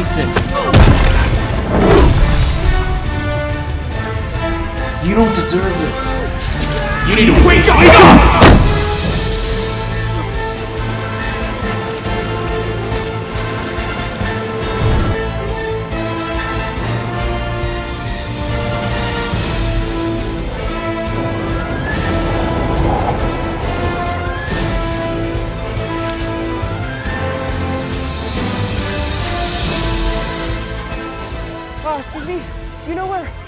Listen. You don't deserve this. You need to wake up! Wake up! Excuse me, do you know where